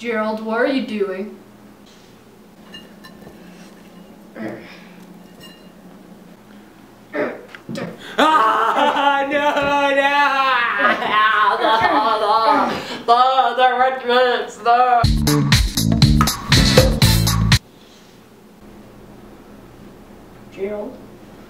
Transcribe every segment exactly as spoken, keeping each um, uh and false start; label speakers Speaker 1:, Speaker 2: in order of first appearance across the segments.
Speaker 1: Gerald, what are you doing?
Speaker 2: Ah, no, no, no, no, the red lips, no.
Speaker 1: Gerald?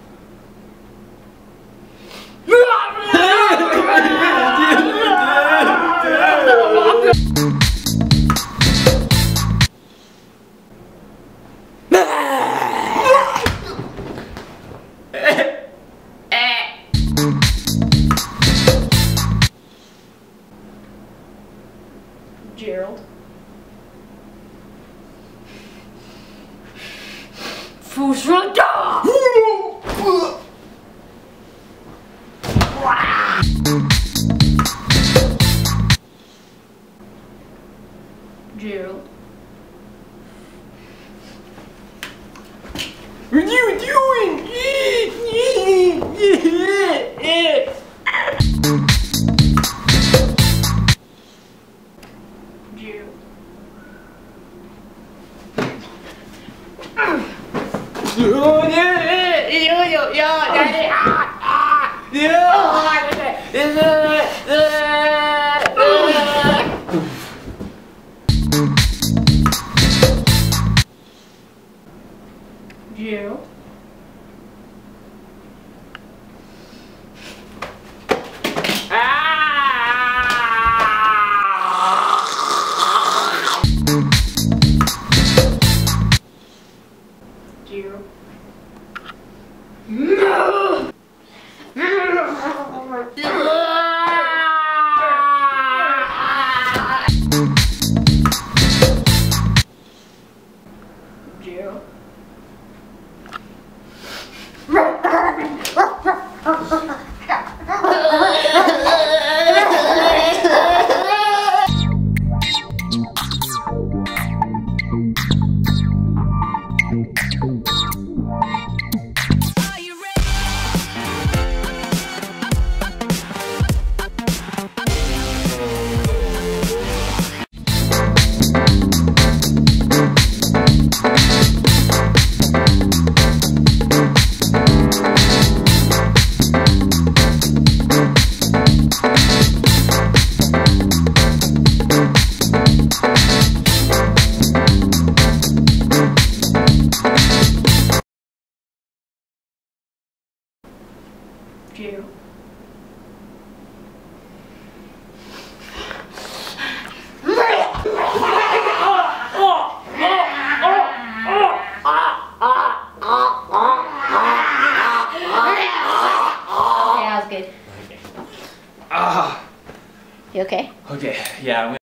Speaker 1: Gerald? Fushada! Gerald?
Speaker 2: What are you doing?
Speaker 1: Gerald?
Speaker 2: Oh, yeah, yo, yo, yo, daddy, ah, ah, yeah.
Speaker 1: Gerald? Gerald?
Speaker 2: No!
Speaker 1: Gerald? Gerald?
Speaker 3: Okay, that was good.
Speaker 2: Ah.
Speaker 3: You okay?
Speaker 2: Okay, yeah. I'm